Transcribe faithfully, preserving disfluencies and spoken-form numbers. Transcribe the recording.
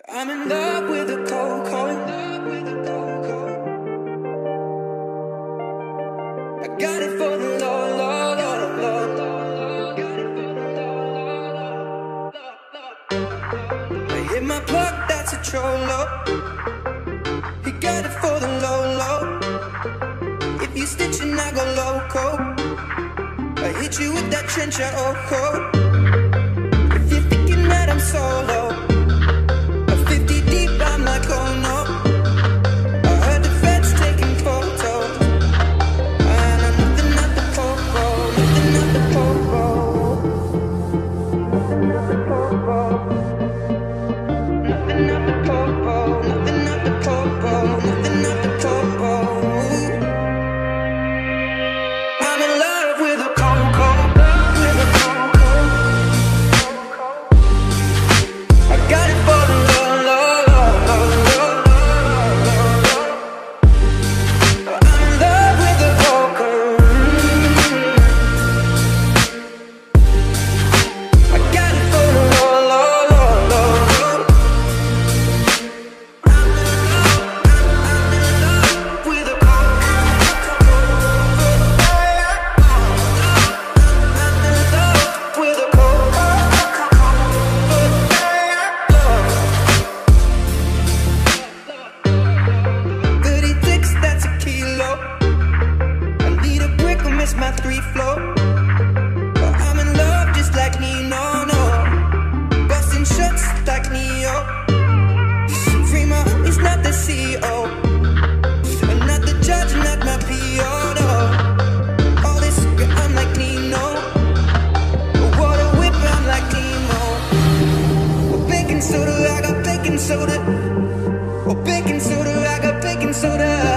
I'm in love with a cold, cold. I got it for the low, low, low, low. I hit my plug, that's a trollo. He got it for the low, low. If you stitching, I go loco. I hit you with that trencher, oh, oh. If you're thinking that I'm solo, I'm like, oh no. I heard the feds taking photos, and I'm nothing at the popo, nothing at the popo, nothing at the popo, nothing at the popo, nothing at the popo, nothing at the popo. I'm in love with a coco, with a coco. I got it for the low, low. My three flow, but I'm in love just like Nino, no. Busting shots like Neo. Freema is not the C E O, and not the judge, not my P O, no. All this, I'm like Nino. Water whip, I'm like Nemo. Oh, baking soda, I got baking soda. Oh, baking soda, I got baking soda.